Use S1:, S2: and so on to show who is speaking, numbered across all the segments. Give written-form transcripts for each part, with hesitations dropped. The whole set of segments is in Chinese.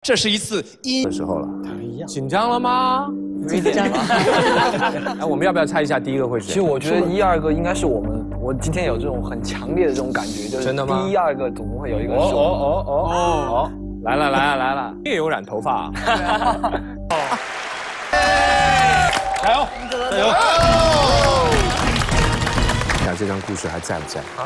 S1: 这是一次
S2: 的时候了，
S3: 紧张了吗？
S4: 紧张。
S3: 哎，我们要不要猜一下第一个会是谁？
S4: 其实我觉得1、2个应该是我们。我今天有这种很强烈的这种感觉，就是
S3: 真的吗？
S4: 第1、2个总会有一个是
S3: 哦，来了，也有染头发。加油！加油！看这张故事还在不在？啊！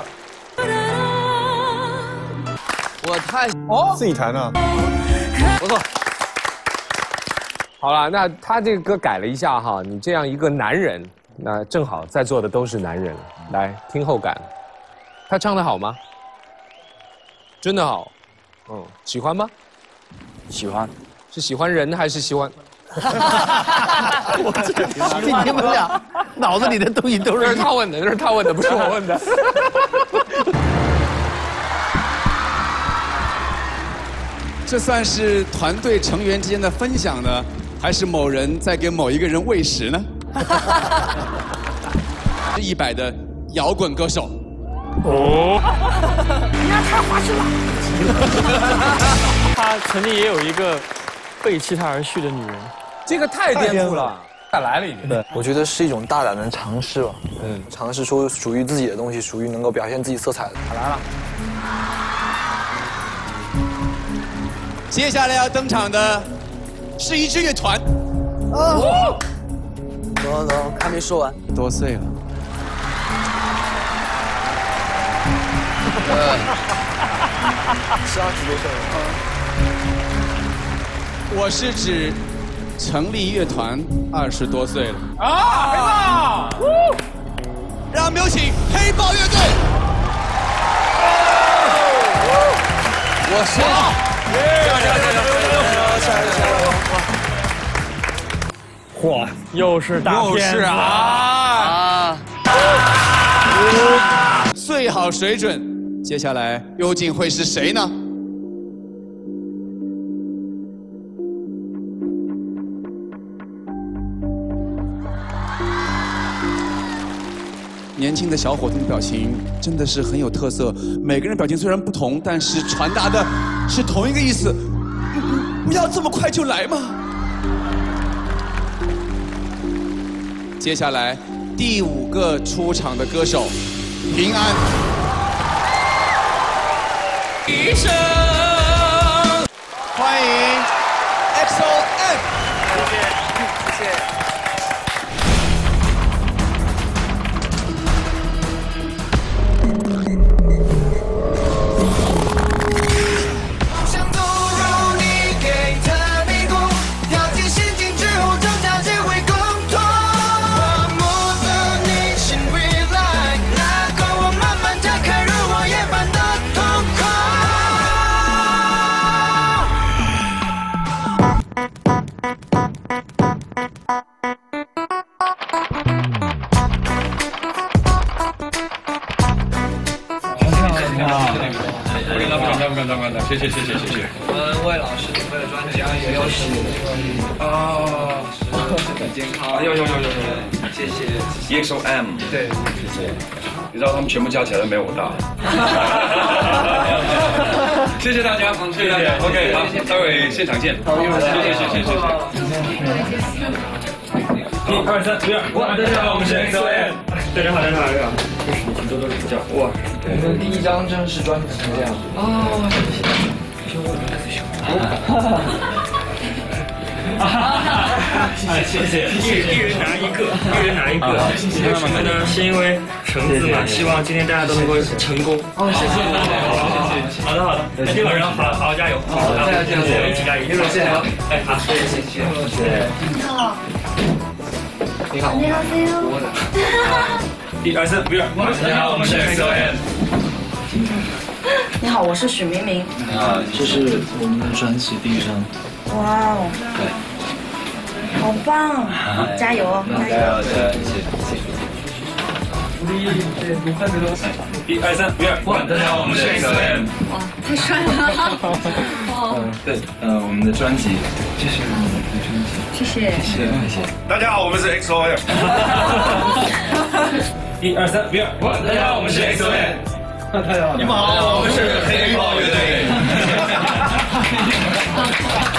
S4: 我太
S2: 自己弹啊。
S3: 不错。好了，那他这个歌改了一下哈，你这样一个男人，那正好在座的都是男人，来听后感。他唱得好吗？真的好。喜欢吗？
S4: 喜欢。
S3: 是喜欢人还是喜欢？
S2: 我这你们俩脑子里的东西都是
S3: 他问的，那是他问的，不是我问的。
S1: 这算是团队成员之间的分享呢，还是某人在给某一个人喂食呢？100的摇滚歌手。
S5: 哦，你要太花心了。他曾经也有一个背弃他而去的女人，
S3: 这个太颠覆了，再来了已经。
S4: 对，我觉得是一种大胆的尝试吧。尝试出属于自己的东西，属于能够表现自己色彩的。
S3: 他来了。
S1: 接下来要登场的是一支乐团。
S4: 等，还没说完。
S1: 多岁了？
S4: 20多岁了。
S1: 我是指成立乐团20多岁了。
S3: 啊，黑豹！
S1: 让我们有请黑豹乐队。
S4: 我是。
S5: 嚯，又是大片子
S1: 啊！最好水准，接下来究竟会是谁呢？年轻的小伙子的表情真的是很有特色，每个人表情虽然不同，但是传达的是同一个意思。不要这么快就来嘛！接下来第5个出场的歌手，平安。一生，欢迎 exo-m。
S4: 谢谢。
S6: 谢谢。
S4: 我们为老师准备的专辑也有写
S6: 哦，
S4: 很健康。
S6: 有，
S4: 谢谢。
S6: exo-m，
S4: 对，谢谢。
S6: 你知道他们全部加起来都没有我大。谢谢大家，谢谢大家。OK， 好，待会现场见。好，谢谢。1、2、3，不要！大家好，我们是 exo-m。大家好。这是你多多指教。哇，
S4: 我们第1张正式专辑是这样。哦，
S5: 谢谢，一人拿一个。为什么呢？是因为橙子嘛，希望今天大家都能够成功。
S4: 哦，谢谢。
S5: 好的，那今晚上好加油，好，我们一起加油，
S4: 谢谢。
S5: 哎，好，谢谢。
S4: 你好。
S7: 你好。
S6: 1、2、3，不要！大家好，我们是 exo-m。
S7: 你好，我是许明明。
S4: 这是我们的专辑第1张。
S7: 哇哦！
S4: 对，
S7: 好棒！加油！
S6: 加油！谢谢。1、2、3，不要！大家好，我们是 exo-m。
S7: 哇，太帅了！
S6: 对，我们的专辑，这是我们的专辑。
S7: 谢谢。
S6: 大家好，我们是 exo-m。1、2、3，不要！大家好，我们是 exo-m。你们好，我们是黑豹乐队。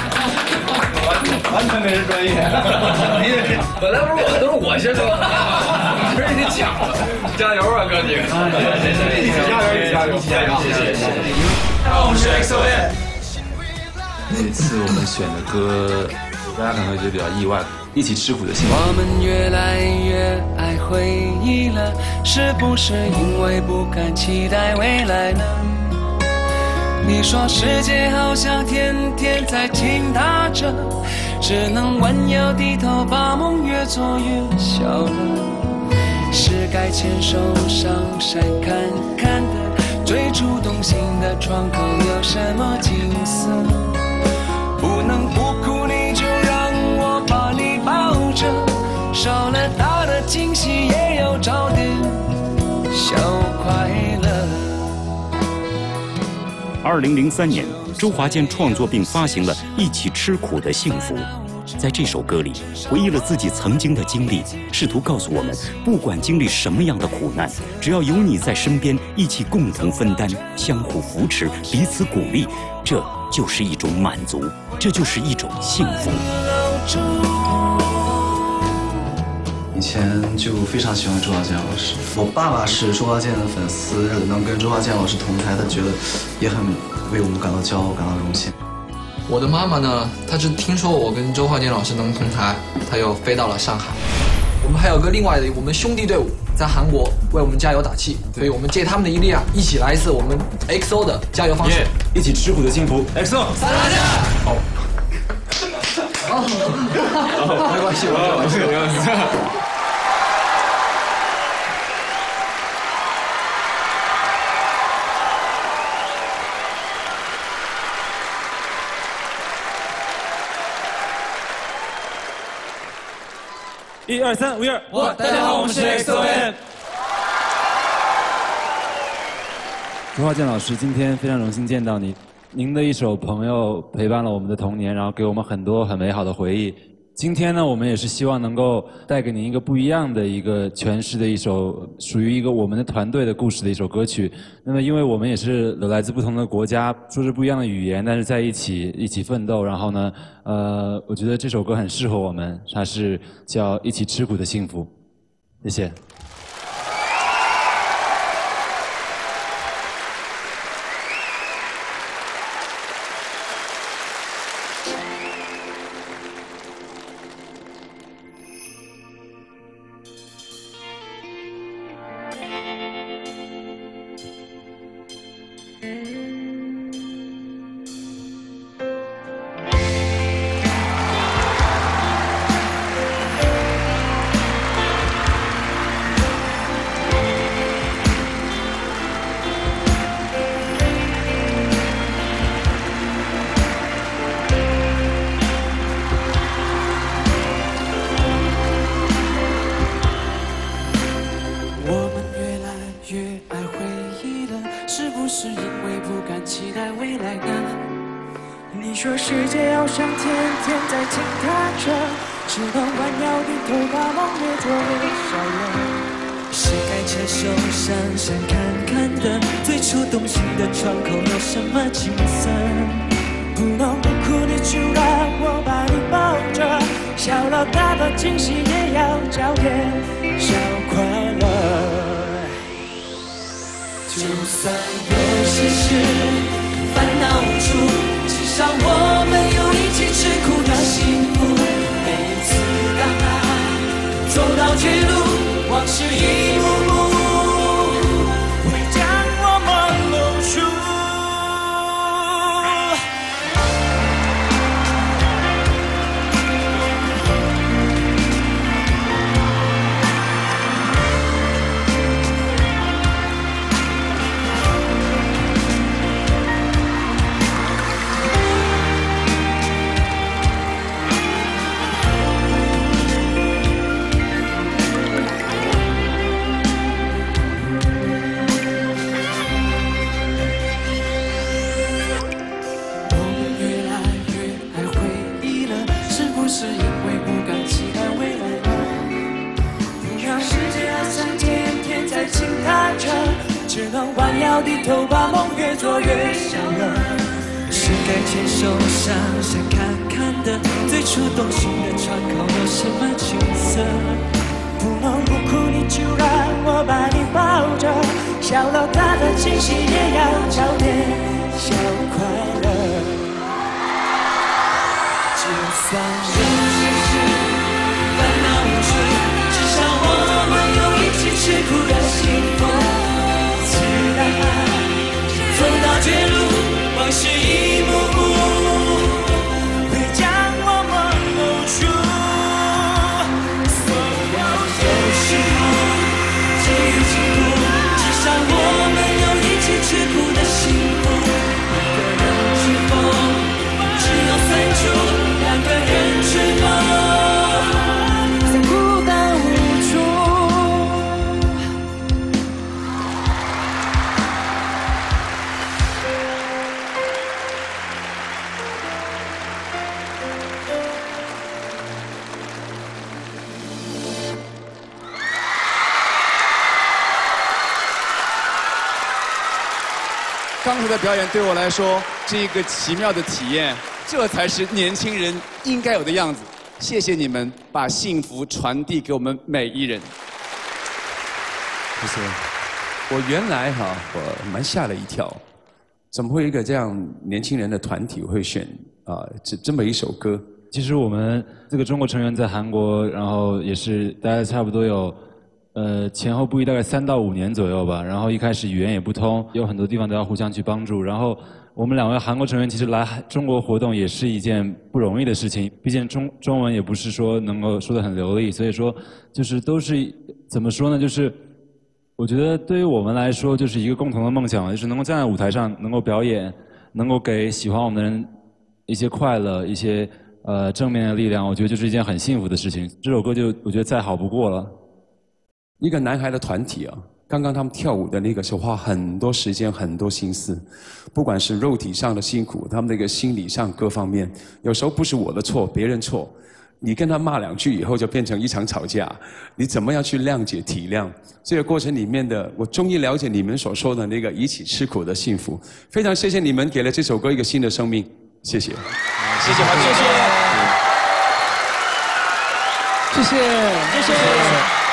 S6: 完全没人专业。本来不是我，都是我先说，你这你抢了，加油啊，哥几个！一起加油，一起加油，一起加油！谢谢。我们是 exo-m。
S1: 那次我们选的歌，大家可能会觉得比较意外，一起吃苦的幸福。
S8: 我们越来越爱回忆了，是不是因为不敢期待未来呢？你说世界好像天天在倾塌着，只能弯腰低头，把梦越做越小了。是该牵手上山看看的，最初动心的窗口有什么景色？不能不哭，你就让我把你抱着，少了大的惊喜，也有找点小快乐。
S9: 2003年，周华健创作并发行了《一起吃苦的幸福》。在这首歌里，回忆了自己曾经的经历，试图告诉我们，不管经历什么样的苦难，只要有你在身边，一起共同分担，相互扶持，彼此鼓励，这就是一种满足，这就是一种幸福。
S10: 以前就非常喜欢周华健老师，我爸爸是周华健的粉丝，能跟周华健老师同台，他觉得也很为我们感到骄傲，感到荣幸。
S4: 我的妈妈呢，她是听说我跟周华健老师能同台，她又飞到了上海。我们还有个另外的我们兄弟队伍在韩国为我们加油打气，所以我们借他们的力量，一起来一次我们 XO 的加油方式，
S1: 一起吃苦的幸福 ，XO，
S4: 三大家。好。没关系，没关系。
S6: 1、2、3、5、1、我，大家好，我们是 exo-m。
S11: 周华健老师，今天非常荣幸见到你。您的一首《朋友》陪伴了我们的童年，然后给我们很多很美好的回忆。今天呢，我们也是希望能够带给您一个不一样的一个诠释的一首属于一个我们的团队的故事的一首歌曲。那么，因为我们也是来自不同的国家，说着不一样的语言，但是在一起奋斗。然后呢，我觉得这首歌很适合我们，它是叫《一起吃苦的幸福》。谢谢。
S8: 是该牵手上山看看的，最触动心的窗口有什么景色？不能不哭，你就让我把你抱着，小到大的惊喜也要找点小快乐。就算人世事烦恼无处，至少我们有一起吃苦的幸福。自然爱走到绝路，往事一幕幕会将我们勾住。所有有时候际遇辛苦，至少我们有一起吃苦的幸福。一个人是否只有三处？两个人是否在孤单无助？
S1: 刚才的表演对我来说是一个奇妙的体验，这才是年轻人应该有的样子。谢谢你们把幸福传递给我们每一人。
S12: 谢谢。我原来我蛮吓了一跳，怎么会一个这样年轻人的团体会选这么一首歌？
S11: 其实我们这个中国成员在韩国，然后也是大概差不多有前后不一大概3到5年左右吧。然后一开始语言也不通，有很多地方都要互相去帮助。然后我们2位韩国成员其实来中国活动也是一件不容易的事情，毕竟中文也不是说能够说得很流利，所以说就是都是怎么说呢？就是我觉得对于我们来说就是一个共同的梦想，就是能够站在舞台上能够表演，能够给喜欢我们的人一些快乐，一些正面的力量，我觉得就是一件很幸福的事情。这首歌就我觉得再好不过了。
S12: 一个男孩的团体啊，刚刚他们跳舞的那个是花很多时间、很多心思，不管是肉体上的辛苦，他们那个心理上各方面，有时候不是我的错，别人错。你跟他骂2句以后，就变成一场吵架。你怎么样去谅解、体谅？这个过程里面的，我终于了解你们所说的那个一起吃苦的幸福。非常谢谢你们给了这首歌一个新的生命，谢谢。
S1: 谢谢华姐，
S2: 谢谢，谢谢。